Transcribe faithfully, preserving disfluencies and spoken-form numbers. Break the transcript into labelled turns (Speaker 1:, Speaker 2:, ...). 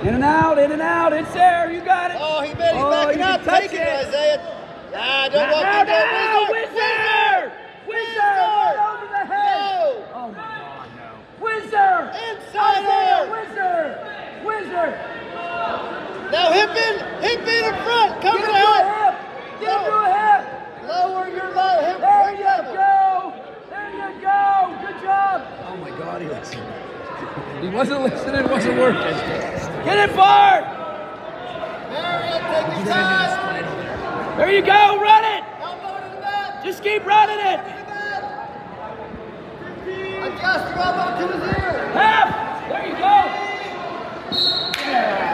Speaker 1: In and out, in and out. It's there. You got it.
Speaker 2: Oh, he bet he's
Speaker 1: oh,
Speaker 2: backing up. Take it,
Speaker 1: it,
Speaker 2: Isaiah. Ah, don't
Speaker 1: now,
Speaker 2: walk
Speaker 1: now,
Speaker 2: into it.
Speaker 1: now.
Speaker 2: Whizzer!
Speaker 1: Whizzer! Whizzer! Right over the head.
Speaker 2: No!
Speaker 1: Oh, my God, no. Whizzer!
Speaker 2: Inside
Speaker 1: Isaiah,
Speaker 2: out!
Speaker 1: Whizzer! Whizzer!
Speaker 2: Now hip in, hip in in front. Come
Speaker 1: Get
Speaker 2: to
Speaker 1: him to a
Speaker 2: help.
Speaker 1: hip. Get him to a hip.
Speaker 2: Lower your low hip.
Speaker 1: There you go. There you go. Good job. Oh, my God, he listened. He wasn't listening. It wasn't working. Get it far.
Speaker 2: There, take your time.
Speaker 1: There you go. Run it.
Speaker 2: Elbow to the mat.
Speaker 1: Just keep running it.
Speaker 2: Adjust your elbow to his ear.
Speaker 1: Half. There you go. Yeah.